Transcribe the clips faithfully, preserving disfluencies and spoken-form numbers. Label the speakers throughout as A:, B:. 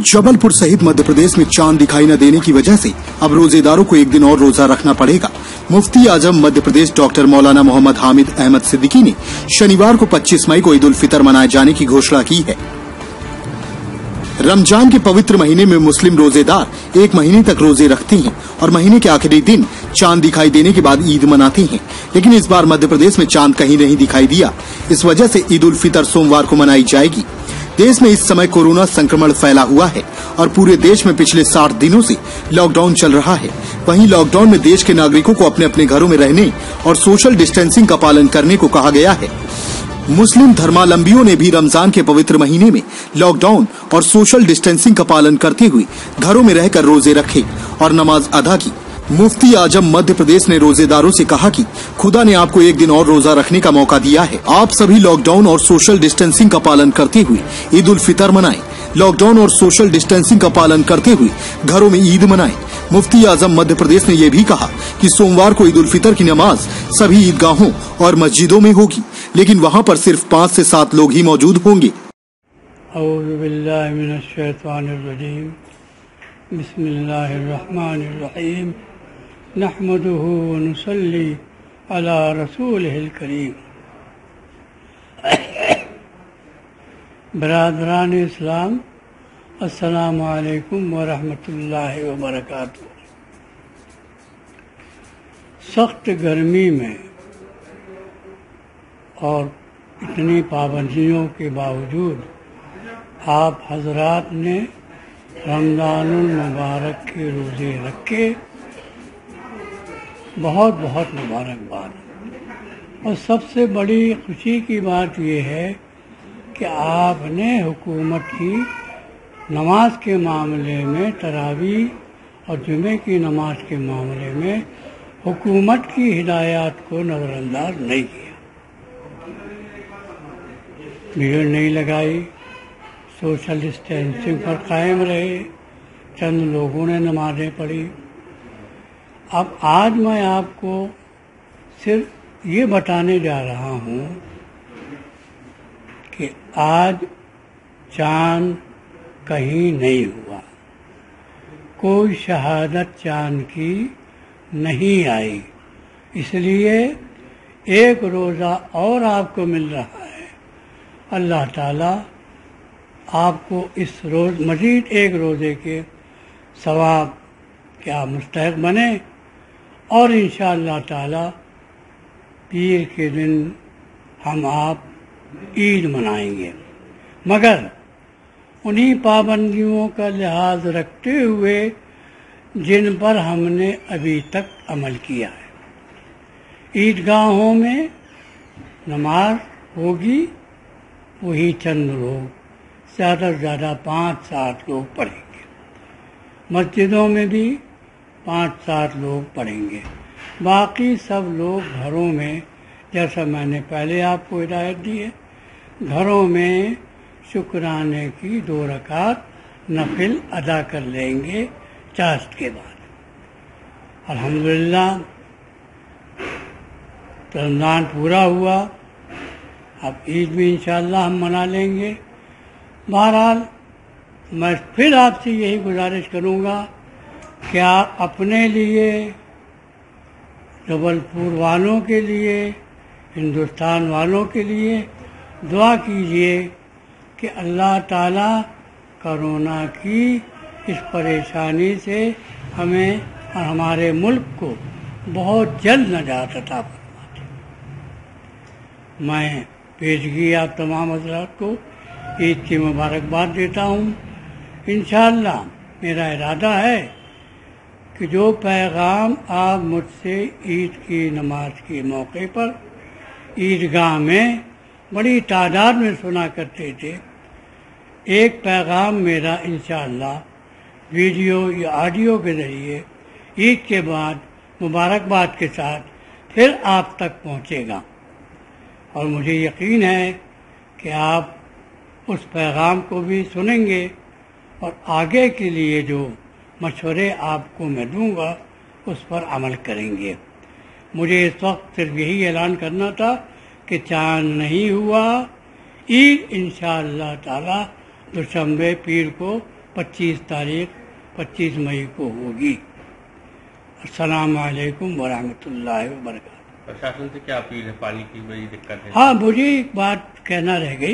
A: जबलपुर सहित मध्य प्रदेश में चांद दिखाई न देने की वजह से अब रोजेदारों को एक दिन और रोजा रखना पड़ेगा। मुफ्ती आजम मध्य प्रदेश डॉक्टर मौलाना मोहम्मद हामिद अहमद सिद्दीकी ने शनिवार को पच्चीस मई को ईद उल फितर मनाए जाने की घोषणा की है। रमजान के पवित्र महीने में मुस्लिम रोजेदार एक महीने तक रोजे रखते हैं और महीने के आखिरी दिन चांद दिखाई देने के बाद ईद मनाते हैं, लेकिन इस बार मध्य प्रदेश में चांद कहीं नहीं दिखाई दिया। इस वजह से ईद उल फितर सोमवार को मनाई जाएगी। देश में इस समय कोरोना संक्रमण फैला हुआ है और पूरे देश में पिछले साठ दिनों से लॉकडाउन चल रहा है। वहीं लॉकडाउन में देश के नागरिकों को अपने अपने घरों में रहने और सोशल डिस्टेंसिंग का पालन करने को कहा गया है। मुस्लिम धर्मावलंबियों ने भी रमजान के पवित्र महीने में लॉकडाउन और सोशल डिस्टेंसिंग का पालन करते हुए घरों में रहकर रोजे रखे और नमाज अदा की। मुफ्ती आजम मध्य प्रदेश ने रोजेदारों से कहा कि खुदा ने आपको एक दिन और रोजा रखने का मौका दिया है। आप सभी लॉकडाउन और सोशल डिस्टेंसिंग का पालन करते हुए ईद उल फितर मनाएं। लॉकडाउन और सोशल डिस्टेंसिंग का पालन करते हुए घरों में ईद मनाएं। मुफ्ती आजम मध्य प्रदेश ने ये भी कहा कि सोमवार को ईद उल फितर की नमाज सभी ईदगाहों और मस्जिदों में होगी, लेकिन वहाँ पर सिर्फ पाँच से सात लोग ही मौजूद होंगे।
B: औज़ु बिल्लाहि मिनश शैतानिर रजीम, बिस्मिल्लाहिर रहमानिर रहीम, नहमदुहु व नुसल्ली अला रसूलिहिल करीम। बरादरान इस्लाम, अस्सलामु अलैकुम व रहमतुल्लाहि व बरकातुहू। सख्त गर्मी में और इतनी पाबंदियों के बावजूद आप हजरात ने रमज़ानुल मुबारक के रोज़े रखे, बहुत बहुत मुबारकबाद। और सबसे बड़ी खुशी की बात यह है कि आपने हुकूमत की नमाज के मामले में, तरावीह और जुमे की नमाज के मामले में हुकूमत की हिदायत को नज़रअंदाज नहीं किया। भीड़ नहीं लगाई, सोशल डिस्टेंसिंग पर कायम रहे, चंद लोगों ने नमाजें पढ़ी। अब आज मैं आपको सिर्फ ये बताने जा रहा हूँ कि आज चांद कहीं नहीं हुआ, कोई शहादत चांद की नहीं आई, इसलिए एक रोज़ा और आपको मिल रहा है। अल्लाह ताला आपको इस रोज़ मज़ीद एक रोज़े के सवाब के आप मुस्तहिक़ बने और इंशाअल्लाह ताला पीर के दिन हम आप ईद मनाएंगे, मगर उन्हीं पाबंदियों का लिहाज रखते हुए जिन पर हमने अभी तक अमल किया है। ईदगाहों में नमाज होगी, वही चंद लोग, ज़्यादा से ज़्यादा पाँच सात लोग पढ़ेंगे। मस्जिदों में भी पाँच सात लोग पढ़ेंगे, बाकी सब लोग घरों में, जैसा मैंने पहले आपको हिदायत दी है, घरों में शुक्राने की दो रकात नफिल अदा कर लेंगे चाश्त के बाद। अल्हम्दुलिल्लाह रमज़ान पूरा हुआ, अब ईद भी इंशाअल्लाह हम मना लेंगे। बहरहाल मैं फिर आपसे यही गुजारिश करूँगा कि आप अपने लिए, जबलपुर वालों के लिए, हिंदुस्तान वालों के लिए दुआ कीजिए कि अल्लाह ताला कोरोना की इस परेशानी से हमें और हमारे मुल्क को बहुत जल्द नजात अता फरमा दे। मैं पेशगी आप तमाम हज़रात को ईद की मुबारकबाद देता हूँ। इंशाअल्लाह मेरा इरादा है कि जो पैगाम आप मुझसे ईद की नमाज के मौके पर ईदगाह में बड़ी तादाद में सुना करते थे, एक पैगाम मेरा इंशाअल्लाह वीडियो या ऑडियो के ज़रिए ईद के बाद मुबारकबाद के साथ फिर आप तक पहुंचेगा। और मुझे यकीन है कि आप उस पैगाम को भी सुनेंगे और आगे के लिए जो मशवरे आपको मैं दूंगा उस पर अमल करेंगे। मुझे इस वक्त सिर्फ यही ऐलान करना था कि चांद नहीं हुआ, ईद इंशाअल्लाह ताला दुशंबे पीर को पच्चीस तारीख पच्चीस मई को होगी। अस्सलाम वालेकुम वरहमतुल्लाहि वबरकातुहू।
C: प्रशासन से क्या अपील है? पानी की बड़ी दिक्कत है।
B: हाँ, मुझे एक बात कहना रह गई।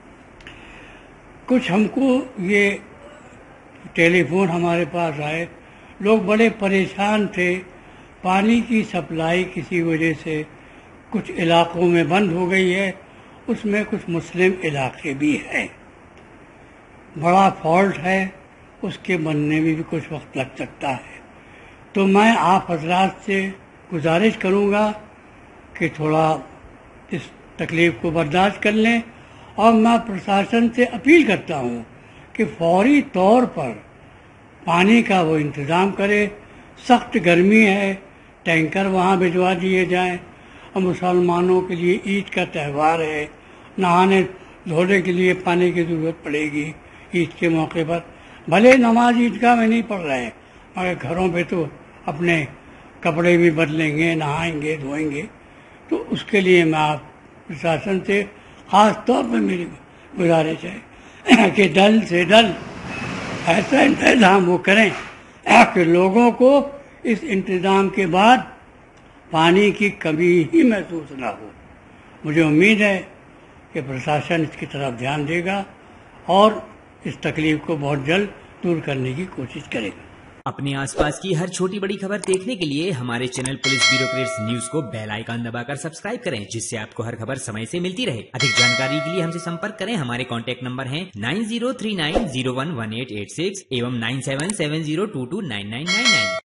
B: कुछ हमको ये टेलीफोन हमारे पास आए, लोग बड़े परेशान थे, पानी की सप्लाई किसी वजह से कुछ इलाकों में बंद हो गई है, उसमें कुछ मुस्लिम इलाके भी हैं, बड़ा फॉल्ट है, उसके बनने में भी कुछ वक्त लग सकता है। तो मैं आप हजरात से गुजारिश करूँगा कि थोड़ा इस तकलीफ को बर्दाश्त कर लें, और मैं प्रशासन से अपील करता हूँ कि फौरी तौर पर पानी का वो इंतज़ाम करे। सख्त गर्मी है, टैंकर वहाँ भिजवा दिए जाएं। और मुसलमानों के लिए ईद का त्यौहार है, नहाने धोने के लिए पानी की ज़रूरत पड़ेगी ईद के मौके पर। भले नमाज ईदगाह में नहीं पढ़ रहे हैं, मगर घरों पे तो अपने कपड़े भी बदलेंगे, नहाएंगे, धोएंगे। तो उसके लिए मैं आप प्रशासन से ख़ास तौर पर मेरी गुजारिश है कि दल से दल ऐसा इंतज़ाम वो करें कि लोगों को इस इंतज़ाम के बाद पानी की कमी ही महसूस ना हो। मुझे उम्मीद है कि प्रशासन इसकी तरफ ध्यान देगा और इस तकलीफ को बहुत जल्द दूर करने की कोशिश करेगा।
D: अपने आसपास की हर छोटी बड़ी खबर देखने के लिए हमारे चैनल पुलिस ब्यूरोक्रेट्स न्यूज को बेल आइकन दबाकर सब्सक्राइब करें, जिससे आपको हर खबर समय से मिलती रहे। अधिक जानकारी के लिए हमसे संपर्क करें। हमारे कॉन्टैक्ट नंबर हैं nine zero three nine zero one one eight eight six एवं nine seven seven zero two two nine nine nine nine.